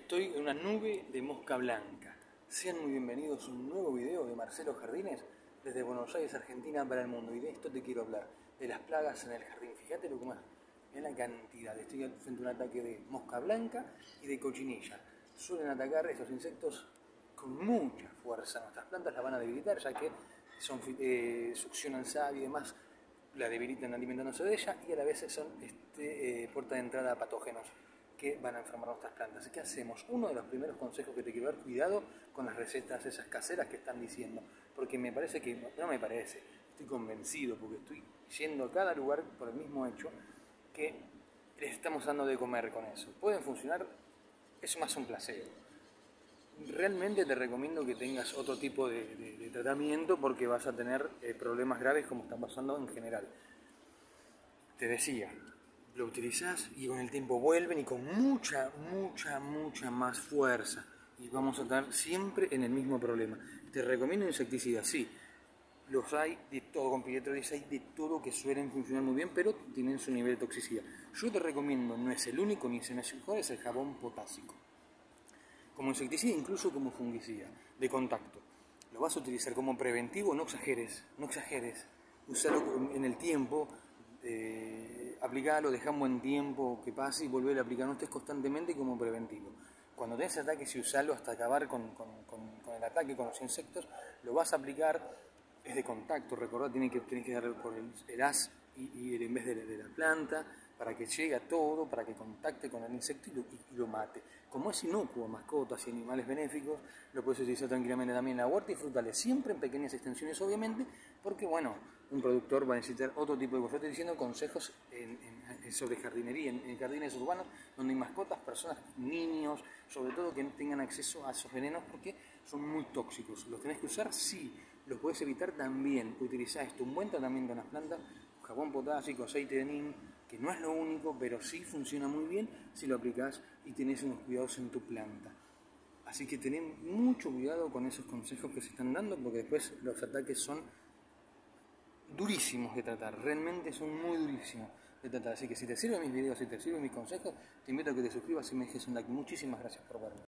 Estoy en una nube de mosca blanca. Sean muy bienvenidos a un nuevo video de Marcelo Jardines desde Buenos Aires, Argentina para el mundo. Y de esto te quiero hablar, de las plagas en el jardín. Fíjate lo que más, es la cantidad. Estoy frente a un ataque de mosca blanca y de cochinilla. Suelen atacar estos insectos con mucha fuerza. Nuestras plantas las van a debilitar ya que succionan savia y demás, la debilitan alimentándose de ella, y a la vez son puerta de entrada a patógenos que van a enfermar nuestras plantas. ¿Qué hacemos? Uno de los primeros consejos que te quiero dar: cuidado con las recetas esas caseras que están diciendo, porque me parece que, no me parece, estoy convencido, porque estoy yendo a cada lugar por el mismo hecho, que les estamos dando de comer con eso. Pueden funcionar, es más un placebo. Realmente te recomiendo que tengas otro tipo de tratamiento, porque vas a tener problemas graves como están pasando en general. Te decía, lo utilizás y con el tiempo vuelven y con mucha más fuerza. Y vamos a estar siempre en el mismo problema. Te recomiendo insecticidas, sí. Los hay de todo, con Piretroides hay de todo que suelen funcionar muy bien, pero tienen su nivel de toxicidad. Yo te recomiendo, no es el único ni es el mejor, es el jabón potásico. Como insecticida, incluso como fungicida, de contacto. Lo vas a utilizar como preventivo, no exageres. Usalo en el tiempo. Aplicarlo, dejar un buen tiempo que pase y volver a aplicar. No estés constantemente, como preventivo. Cuando tenés ataques, y usalo hasta acabar con el ataque, con los insectos. Lo vas a aplicar, es de contacto, recordad, tenés que dar por el haz y en vez de la planta, para que llegue a todo, para que contacte con el insecto y lo mate. Como es inocuo, mascotas y animales benéficos, lo puedes utilizar tranquilamente también en la huerta y frutales, siempre en pequeñas extensiones, obviamente, porque bueno, un productor va a necesitar otro tipo de cosas. Yo estoy diciendo consejos sobre jardinería, en jardines urbanos, donde hay mascotas, personas, niños, sobre todo, que no tengan acceso a esos venenos, porque son muy tóxicos. ¿Los tenés que usar? Sí. ¿Los podés evitar? También. Utilizá esto, un buen tratamiento en las plantas, jabón potásico, aceite de neem, que no es lo único, pero sí funciona muy bien si lo aplicás y tenés unos cuidados en tu planta. Así que tened mucho cuidado con esos consejos que se están dando, porque después los ataques son durísimos de tratar, realmente son muy durísimos de tratar. Así que si te sirven mis videos, si te sirven mis consejos, te invito a que te suscribas y me dejes un like. Muchísimas gracias por verme.